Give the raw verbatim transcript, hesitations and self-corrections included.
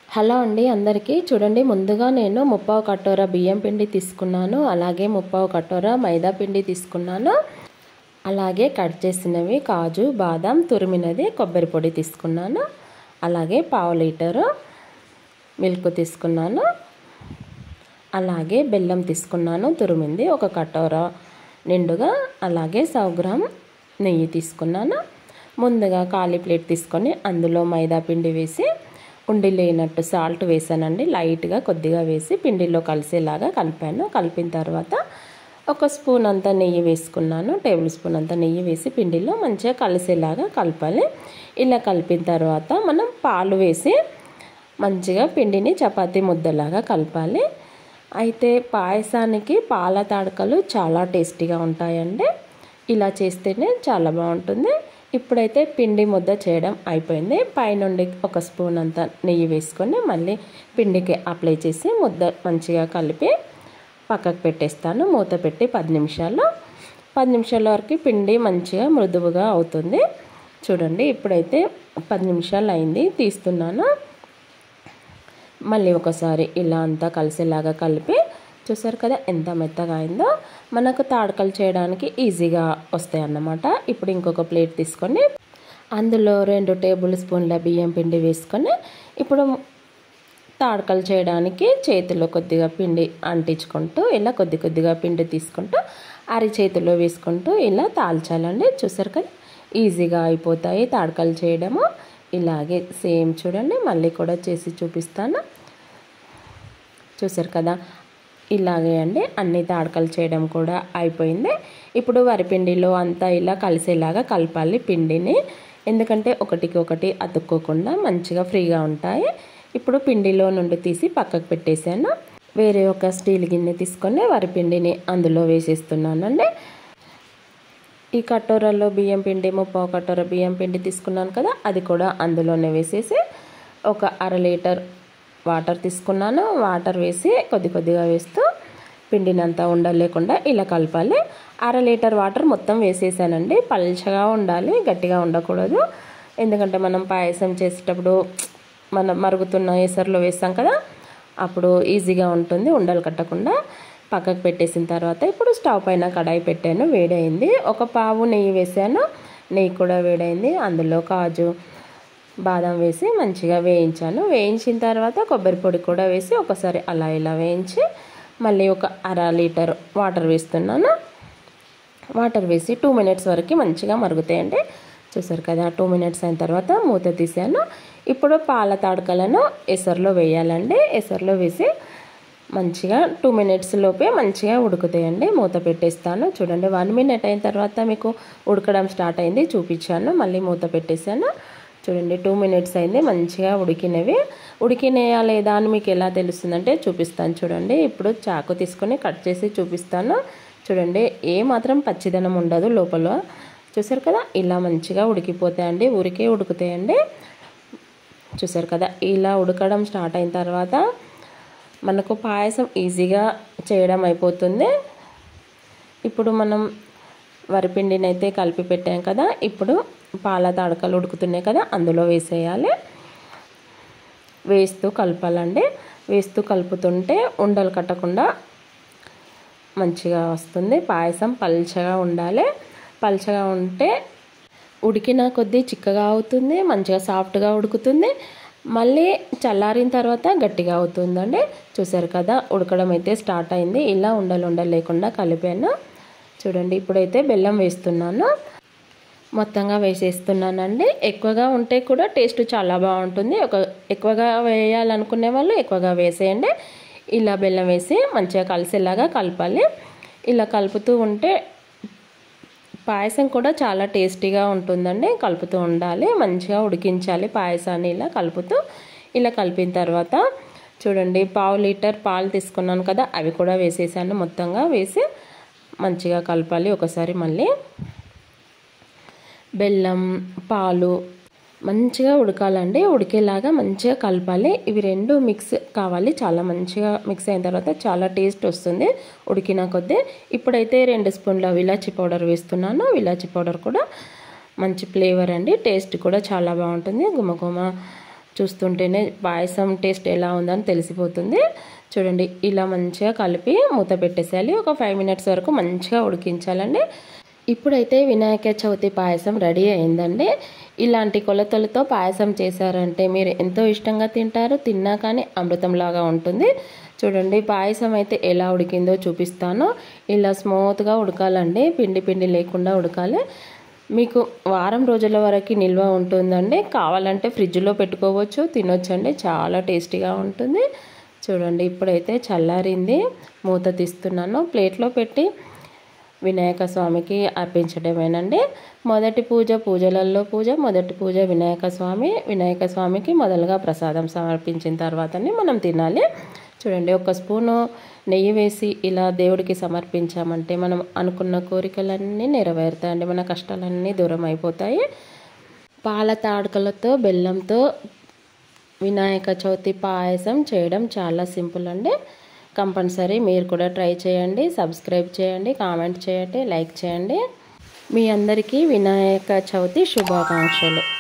Hello అండి అందరికీ చూడండి ముందుగా నేను ముప్పావు కటోర బియ్యం పిండి తీసుకున్నాను అలాగే ముప్పావు కటోర మైదా పిండి తీసుకున్నాను అలాగే కట్ చేసినవి కాజు బాదం తురిమినది కొబ్బరి పొడి తీసుకున్నాను అలాగే పావు లీటరు మిల్క్ తీసుకున్నాను అలాగే బెల్లం తీసుకున్నాను తురిమింది ఒక కటోర నిండుగా అలాగే సౌ గ్రామ్ నెయ్యి తీసుకున్నాను ముందుగా ఖాళీ ప్లేట్ తీసుకొని అందులో మైదా పిండి వేసి ఉండి లేనట్టు సాల్ట్ వేసానండి లైట్గా కొద్దిగా వేసి పిండిలో కలిసేలాగా కలిపాను కలిపిన తర్వాత ఒక స్పూన్ అంత నెయ్యి వేసుకున్నాను టేబుల్ స్పూన్ అంత నెయ్యి వేసి పిండిలో మంచిగా కలిసేలాగా కలపాలి ఇలా కలిపిన తర్వాత మనం పాలు వేసి మంచిగా పిండిని చపాతీ ముద్దలాగా కలపాలి అయితే పాయసానికి పాల తాడకలు చాలా టేస్టీగా ఉంటాయండి ఇలా చేస్తేనే చాలా బాగుంటుంది ఇప్పుడైతే పిండి ముద్ద చేయడం అయిపోయింది పైనుండి ఒక స్పూన్ అంత నెయ్యి వేసుకొని మళ్ళీ పిండికి అప్లై చేసి ముద్ద మంచిగా కలిపి పక్కకు పెట్టేస్తాను మూత పెట్టి పది నిమిషాలు పది నిమిషాల వరకు పిండి మంచిగా మృదువుగా అవుతుంది చూడండి ఇప్పుడైతే పది నిమిషాలు అయింది తీస్తున్నాను మళ్ళీ ఒకసారి ఇలా అంతా కలిసేలాగా కలిపి చూసారు కదా ఎంత మెత్తగా అయిందో మనకు తాడకలు చేయడానికి ఈజీగా వస్తాయి అన్నమాట ఇప్పుడు ఇంకొక ప్లేట్ తీసుకొని అందులో రెండు టేబుల్ స్పూన్ల బియ్యం పిండి వేసుకొని ఇప్పుడు తాడకలు చేయడానికి చేతిలో కొద్దిగా పిండి అంటించుకుంటూ ఇలా కొద్ది కొద్దిగా పిండి తీసుకుంటూ అరి చేతిలో వేసుకుంటూ ఇలా తాల్చాలండి చూసారు కదా ఈజీగా అయిపోతాయి తాడకలు చేయడము ఇలాగే సేమ్ చూడండి మళ్ళీ కూడా చేసి చూపిస్తాను చూసారు కదా ఇలాగే అండి అన్ని తాడకలు చేయడం కూడా అయిపోయింది ఇప్పుడు వరిపిండిలో అంతా ఇలా కలిసేలాగా కలపాలి పిండిని ఎందుకంటే ఒకటికి ఒకటి అతుక్కోకుండా మంచిగా ఫ్రీగా ఉంటాయి ఇప్పుడు పిండిలో నుండి తీసి పక్కకు పెట్టేసాను వేరే ఒక స్టీల్ గిన్నె తీసుకొని వరిపిండిని అందులో వేసేస్తున్నానండి ఈ కటోరలో బియ్యం పిండి ముప్పావు కటోర బియ్యం పిండి తీసుకున్నాను కదా అది కూడా అందులోనే వేసేసి ఒక అర లీటర్ వాటర్ తీసుకున్నాను వాటర్ వేసి కొద్ది కొద్దిగా వేస్తూ పిండిని అంతా ఉండలేకుండా ఇలా కలపాలి అర లీటర్ వాటర్ మొత్తం వేసేసానండి పల్చగా ఉండాలి గట్టిగా ఉండకూడదు ఎందుకంటే మనం పాయసం చేసేటప్పుడు మనం మరుగుతున్న ఎసరులో వేస్తాం కదా అప్పుడు ఈజీగా ఉంటుంది ఉండలు కట్టకుండా పక్కకు పెట్టేసిన తర్వాత ఇప్పుడు స్టవ్ పైన కడాయి పెట్టాను వేడైంది ఒక పావు నెయ్యి వేసాను నెయ్యి కూడా వేడైంది అందులో కాజు బాదం వేసి మంచిగా వేయించాను వేయించిన తర్వాత కొబ్బరి పొడి కూడా వేసి ఒకసారి అలా ఇలా వేయించి మళ్ళీ ఒక అర లీటర్ వాటర్ వేస్తున్నాను వాటర్ వేసి టూ మినిట్స్ వరకు మంచిగా మరుగుతాయండి చూసారు కదా టూ మినిట్స్ అయిన తర్వాత మూత తీసాను ఇప్పుడు పాల తాడకలను ఎసరులో వేయాలండి ఎసరులో వేసి మంచిగా టూ మినిట్స్ లోపే మంచిగా ఉడుకుతాయండి మూత పెట్టేస్తాను చూడండి వన్ మినిట్ అయిన తర్వాత మీకు ఉడకడం స్టార్ట్ అయింది చూపించాను మళ్ళీ మూత పెట్టేశాను చూడండి టూ మినిట్స్ అయింది మంచిగా ఉడికినవి ఉడికినాయా లేదా అని మీకు ఎలా తెలుస్తుందంటే చూపిస్తాను చూడండి ఇప్పుడు చాకు తీసుకొని కట్ చేసి చూపిస్తాను చూడండి ఏ మాత్రం పచ్చిదనం ఉండదు లోపల చూసారు కదా ఇలా మంచిగా ఉడికిపోతాయండి ఊరికే ఉడుకుతాయండి చూసారు కదా ఇలా ఉడకడం స్టార్ట్ అయిన తర్వాత మనకు పాయసం ఈజీగా చేయడం అయిపోతుంది ఇప్పుడు మనం వరిపిండిని అయితే కలిపి పెట్టాం కదా ఇప్పుడు పాల తాడకలు ఉడుకుతున్నాయి కదా అందులో వేసేయాలి వేస్తూ కలపాలండి వేస్తూ కలుపుతుంటే ఉండలు కట్టకుండా మంచిగా వస్తుంది పాయసం పల్చగా ఉండాలి పల్చగా ఉంటే ఉడికిన కొద్దీ చిక్కగా అవుతుంది మంచిగా సాఫ్ట్గా ఉడుకుతుంది మళ్ళీ చల్లారిన తర్వాత గట్టిగా అవుతుందండి చూసారు కదా ఉడకడం అయితే స్టార్ట్ అయింది ఇలా ఉండలు ఉండలు లేకుండా కలిపాను చూడండి ఇప్పుడైతే బెల్లం వేస్తున్నాను మొత్తంగా వేసేస్తున్నానండి ఎక్కువగా ఉంటే కూడా టేస్ట్ చాలా బాగుంటుంది ఒక ఎక్కువగా వేయాలనుకునే వాళ్ళు ఎక్కువగా వేసేయండి ఇలా బెల్లం వేసి మంచిగా కలిసేలాగా కలపాలి ఇలా కలుపుతూ ఉంటే పాయసం కూడా చాలా టేస్టీగా ఉంటుందండి కలుపుతూ ఉండాలి మంచిగా ఉడికించాలి పాయసాన్ని ఇలా కలుపుతూ ఇలా కలిపిన తర్వాత చూడండి పావు లీటర్ పాలు తీసుకున్నాను కదా అవి కూడా వేసేసాను మొత్తంగా వేసి మంచిగా కలపాలి ఒకసారి మళ్ళీ బెల్లం పాలు మంచిగా ఉడకాలండి ఉడికేలాగా మంచిగా కలపాలి ఇవి రెండు మిక్స్ కావాలి చాలా మంచిగా మిక్స్ అయిన తర్వాత చాలా టేస్ట్ వస్తుంది ఉడికిన కొద్దీ ఇప్పుడైతే రెండు స్పూన్ల ఇలాచి పౌడర్ వేస్తున్నాను ఇలాచి పౌడర్ కూడా మంచి ఫ్లేవర్ అండి టేస్ట్ కూడా చాలా బాగుంటుంది గుమగుమ చూస్తుంటేనే పాయసం టేస్ట్ ఎలా ఉందని తెలిసిపోతుంది. చూడండి ఇలా మంచిగా కలిపి మూత పెట్టేసేయాలి. ఒక ఫైవ్ మినిట్స్ వరకు మంచిగా ఉడికించాలండి. ఇప్పుడైతే వినాయక చవితి పాయసం రెడీ అయిందండి. ఇలాంటి కొలతలతో పాయసం చేశారంటే మీరు ఎంతో ఇష్టంగా తింటారు. తిన్నా కానీ అమృతంలాగా ఉంటుంది. చూడండి పాయసం అయితే ఎలా ఉడికిందో చూపిస్తాను. ఇలా స్మూత్గా ఉడకాలండి, పిండి పిండి లేకుండా ఉడకాలి. మీకు వారం రోజుల వరకు నిల్వ ఉంటుందండి. కావాలంటే ఫ్రిడ్జ్లో పెట్టుకోవచ్చు, తినొచ్చండి, చాలా టేస్టీగా ఉంటుంది. చూడండి ఇప్పుడైతే చల్లారింది, మూత తీస్తున్నాను. ప్లేట్లో పెట్టి వినాయక స్వామికి అర్పించడమేనండి. మొదటి పూజ పూజలలో పూజ, మొదటి పూజ వినాయక స్వామి. వినాయక స్వామికి మొదలుగా ప్రసాదం సమర్పించిన తర్వాతనే మనం తినాలి. చూడండి ఒక స్పూను నెయ్యి వేసి ఇలా దేవుడికి సమర్పించామంటే మనం అనుకున్న కోరికలన్నీ నెరవేరుతాయండి, మన కష్టాలన్నీ దూరం అయిపోతాయి. పాల తాడుకలతో బెల్లంతో వినాయక చవితి పాయసం చేయడం చాలా సింపుల్ అండి. కంపల్సరీ మీరు కూడా ట్రై చేయండి. సబ్స్క్రైబ్ చేయండి, కామెంట్ చేయండి, లైక్ చేయండి. మీ అందరికీ వినాయక చవితి శుభాకాంక్షలు.